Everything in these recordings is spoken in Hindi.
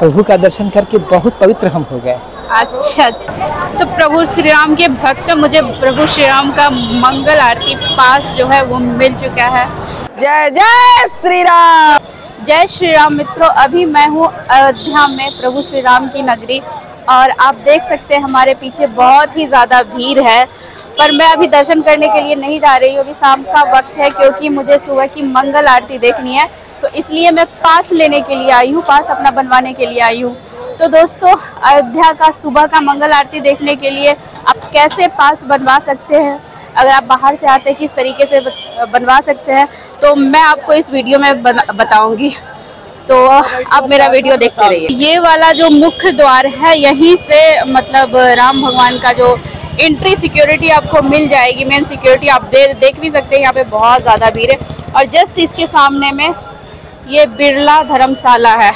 प्रभु का दर्शन करके बहुत पवित्र हम हो गए। अच्छा, तो प्रभु श्री राम के भक्त, मुझे प्रभु श्री राम का मंगल आरती पास जो है वो मिल चुका है। जय जय श्री राम। जय श्री राम मित्रों, अभी मैं हूँ अयोध्या में प्रभु श्री राम की नगरी और आप देख सकते हैं हमारे पीछे बहुत ही ज़्यादा भीड़ है, पर मैं अभी दर्शन करने के लिए नहीं जा रही हूँ। अभी शाम का वक्त है क्योंकि मुझे सुबह की मंगल आरती देखनी है, तो इसलिए मैं पास लेने के लिए आई हूँ, पास अपना बनवाने के लिए आई हूँ। तो दोस्तों, अयोध्या का सुबह का मंगल आरती देखने के लिए आप कैसे पास बनवा सकते हैं, अगर आप बाहर से आते हैं किस तरीके से बनवा सकते हैं, तो मैं आपको इस वीडियो में बताऊंगी। तो आप मेरा वीडियो देखते रहिए। ये वाला जो मुख्य द्वार है, यहीं से मतलब राम भगवान का जो एंट्री सिक्योरिटी आपको मिल जाएगी, मेन सिक्योरिटी आप देख भी सकते हैं। यहाँ पे बहुत ज़्यादा भीड़ है और जस्ट इसके सामने में ये बिरला धर्मशाला है।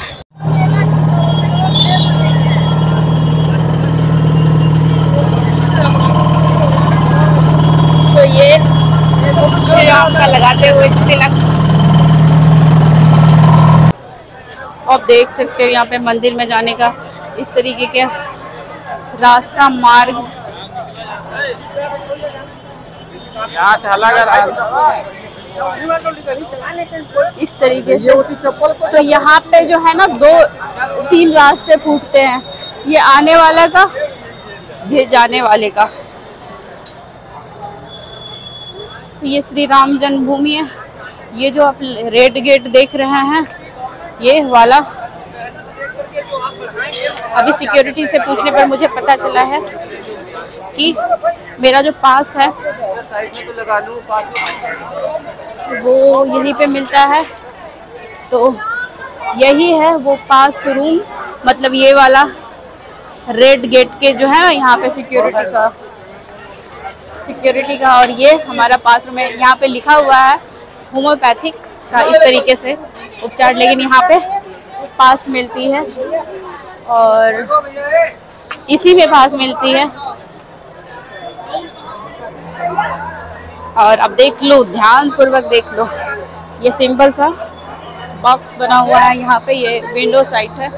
तो ये श्री राम का लगाते हुए तिलक आप देख सकते हो। यहाँ पे मंदिर में जाने का इस तरीके के रास्ता मार्ग इस तरीके से। तो यहाँ पे जो है ना 2-3 रास्ते फूटते हैं, ये आने वाला का, ये जाने वाले का। ये श्री राम जन्मभूमि है। ये जो आप रेड गेट देख रहे हैं, ये वाला अभी सिक्योरिटी से पूछने पर मुझे पता चला है कि मेरा जो पास है वो यहीं पे मिलता है। तो यही है वो पास रूम, मतलब ये वाला रेड गेट के जो है यहाँ पे सिक्योरिटी का। और ये हमारा पास रूम है। यहाँ पे लिखा हुआ है होम्योपैथिक का इस तरीके से उपचार, लेकिन यहाँ पे पास मिलती है और इसी में पास मिलती है। और अब देख लो, ध्यान पूर्वक देख लो, ये सिंपल सा बॉक्स बना हुआ है यहाँ पे, ये विंडो साइट है।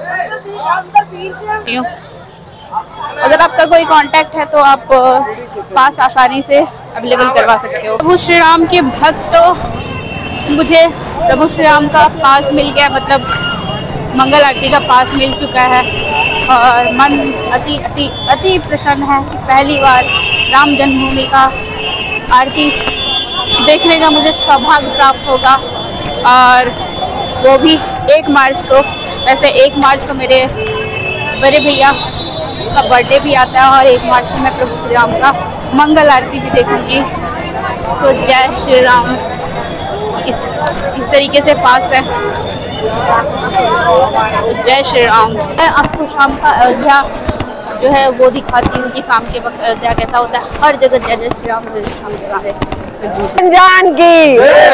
अगर आपका कोई कांटेक्ट है तो आप पास आसानी से अवेलेबल करवा सकते हो। प्रभु श्री राम के भक्तों, मुझे प्रभु श्री राम का पास मिल गया, मतलब मंगल आरती का पास मिल चुका है और मन अति अति अति प्रसन्न है कि पहली बार राम जन्मभूमि का आरती देखने का मुझे सौभाग्य प्राप्त होगा। और वो भी 1 मार्च को। वैसे 1 मार्च को मेरे बड़े भैया का बर्थडे भी आता है और 1 मार्च को मैं प्रभु श्री राम का मंगल आरती भी देखूंगी। तो जय श्री राम। इस तरीके से पास है। जय श्री राम। मैं आपको शाम का अयोध्या जो है वो दिखाती हूँ कि शाम के वक्त अयोध्या कैसा होता है। हर जगह जय जय श्री राम, जय श्री राम। जानकी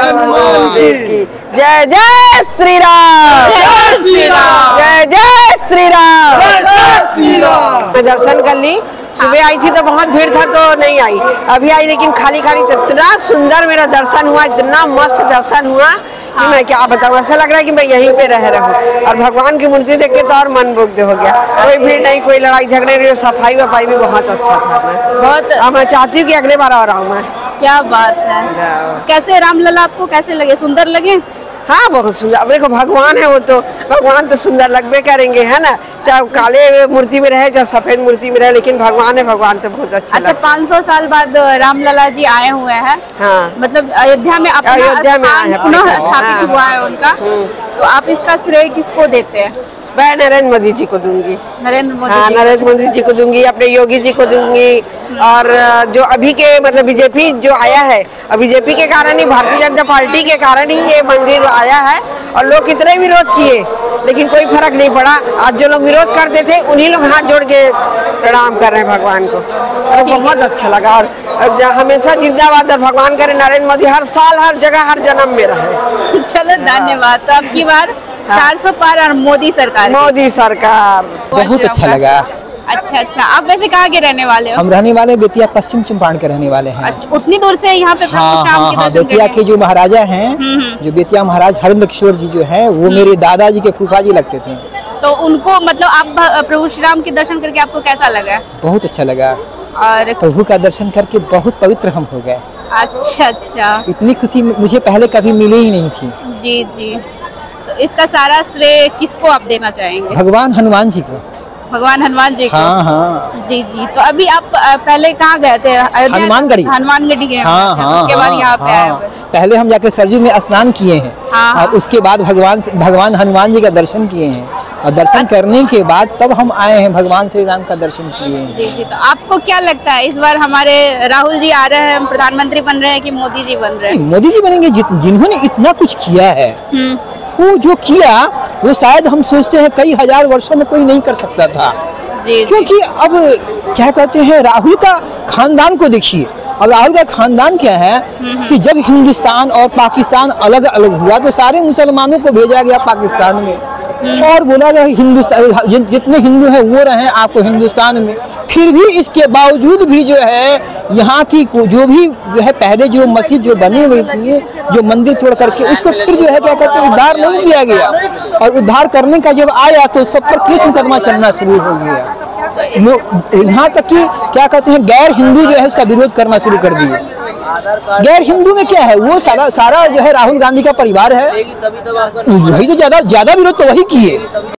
जय जय श्री राम, जय श्री राम, जय जय श्री राम, जय श्री राम। मैं दर्शन कर ली। सुबह आई थी तो बहुत भीड़ था तो नहीं आई, अभी आई लेकिन खाली खाली। इतना सुंदर मेरा दर्शन हुआ, इतना मस्त दर्शन हुआ कि मैं क्या बताऊँ। ऐसा लग रहा है कि मैं यहीं पे रह रहा हूँ। और भगवान की मूर्ति देख के तो और मन मुग्ध हो गया। कोई भीड़ नहीं, कोई लड़ाई झगड़े नहीं, सफाई वफाई भी बहुत अच्छा था। बहुत मैं चाहती हूँ कि अगले बार और आऊँ मैं। क्या बात है। कैसे रामलला आपको कैसे लगे, सुंदर लगे? हाँ, बहुत सुंदर। अब देखो भगवान है, वो तो भगवान तो सुंदर लगबे करेंगे, है ना, चाहे काले मूर्ति में रहे चाहे सफेद मूर्ति में रहे, लेकिन भगवान है, भगवान तो बहुत अच्छा। अच्छा, 500 साल बाद रामलला जी आए हुए हैं। हाँ, मतलब अयोध्या में अपना स्थान पुनः स्थापित हुआ है उनका। तो आप इसका श्रेय किसको देते हैं? मैं नरेंद्र मोदी जी को दूंगी। नरेंद्र मोदी हाँ, नरेंद्र मोदी जी को दूंगी, अपने योगी जी को दूंगी। और जो अभी के मतलब बीजेपी जो आया है, और बीजेपी के कारण ही, भारतीय जनता पार्टी के कारण ही ये मंदिर आया है। और लोग कितने विरोध किए लेकिन कोई फर्क नहीं पड़ा। आज जो लोग विरोध करते थे उन्हीं लोग हाथ जोड़ के प्रणाम कर रहे हैं भगवान को, और बहुत अच्छा लगा। और हमेशा जिंदाबाद, और भगवान करे नरेंद्र मोदी हर साल हर जगह हर जन्म में रहे। चलो धन्यवाद। तो अब की बार 400 पार और मोदी सरकार। मोदी सरकार। बहुत अच्छा लगा। अच्छा अच्छा, आप वैसे कहाँ के रहने वाले हो? हम रहने वाले बेतिया पश्चिम चंपारण के रहने वाले हैं। अच्छा, उतनी दूर से यहाँ पे हाँ, बेतिया के जो महाराजा हैं, जो बेतिया महाराज हरेंद्र किशोर जी जो हैं, वो मेरे दादाजी के फूफा जी लगते थे। तो उनको मतलब आप प्रभु श्री राम के दर्शन करके आपको कैसा लगा? बहुत अच्छा लगा और प्रभु का दर्शन करके बहुत पवित्र हम हो गए। अच्छा अच्छा, इतनी खुशी मुझे पहले कभी मिली ही नहीं थी। जी जी। तो इसका सारा श्रेय किसको आप देना चाहेंगे? भगवान हनुमान जी को। भगवान हनुमान जी को। हाँ हाँ। जी जी। तो अभी आप पहले कहाँ गए थे? हनुमानगढ़ी। हनुमानगढ़ी गए। हाँ हाँ। उसके बाद यहाँ पे आए हुए। पहले हम जाकर सरजू में स्नान किए हैं। हाँ। और उसके बाद भगवान हनुमान जी का दर्शन किए हैं और दर्शन करने के बाद तब हम आए हैं, भगवान श्री राम का दर्शन किए हैं। जी जी। तो आपको क्या लगता है इस बार हमारे राहुल जी आ रहे हैं, प्रधानमंत्री बन रहे हैं कि मोदी जी बन रहे हैं? मोदी जी बनेंगे, जिन्होंने इतना कुछ किया है वो जो किया वो शायद हम सोचते हैं कई हजार वर्षों में कोई नहीं कर सकता था। जी। क्योंकि अब क्या कहते हैं, राहुल का खानदान को देखिए। अब राहुल का खानदान क्या है कि जब हिंदुस्तान और पाकिस्तान अलग अलग हुआ तो सारे मुसलमानों को भेजा गया पाकिस्तान में और बोला गया हिंदुस्तान जितने हिंदू हैं वो रहें आपको हिंदुस्तान में। फिर भी इसके बावजूद भी जो है यहाँ की जो भी जो है पहले जो मस्जिद जो बनी हुई थी, जो मंदिर तोड़ करके उसको फिर जो है क्या कहते हैं उद्धार नहीं किया गया। और उद्धार करने का जब आया तो सब पर केस मुकदमा चलना शुरू हो गया। यहाँ तक कि क्या कहते हैं गैर हिंदू जो है उसका विरोध करना शुरू कर दिए। गैर हिंदू में क्या है, वो सारा जो है राहुल गांधी का परिवार है, वही तो ज्यादा विरोध तो वही किए।